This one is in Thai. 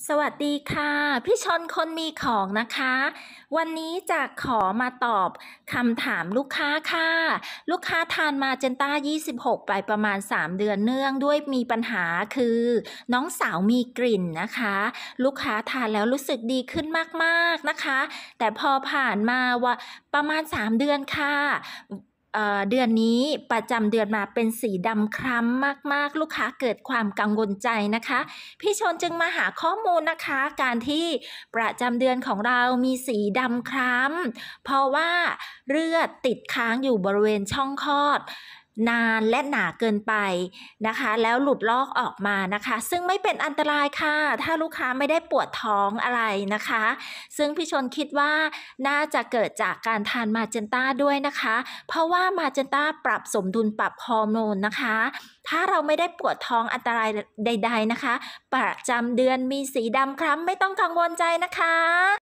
สวัสดีค่ะพี่ชนคนมีของนะคะวันนี้จะขอมาตอบคำถามลูกค้าค่ะลูกค้าทานมาเจนต้า26ไปประมาณ3เดือนเนื่องด้วยมีปัญหาคือน้องสาวมีกลิ่นนะคะลูกค้าทานแล้วรู้สึกดีขึ้นมากๆนะคะแต่พอผ่านมาว่าประมาณ3เดือนค่ะเดือนนี้ประจำเดือนมาเป็นสีดำคล้ำมากๆลูกค้าเกิดความกังวลใจนะคะพี่ชนจึงมาหาข้อมูลนะคะการที่ประจำเดือนของเรามีสีดำคล้ำเพราะว่าเลือดติดค้างอยู่บริเวณช่องคลอดนานและหนาเกินไปนะคะแล้วหลุดลอกออกมานะคะซึ่งไม่เป็นอันตรายค่ะถ้าลูกค้าไม่ได้ปวดท้องอะไรนะคะซึ่งพี่ชนคิดว่าน่าจะเกิดจากการทานมาเจนต้าด้วยนะคะเพราะว่ามาเจนต้าปรับสมดุลปรับฮอร์โมนนะคะถ้าเราไม่ได้ปวดท้องอันตรายใดๆนะคะประจำเดือนมีสีดำคล้ำไม่ต้องกังวลใจนะคะ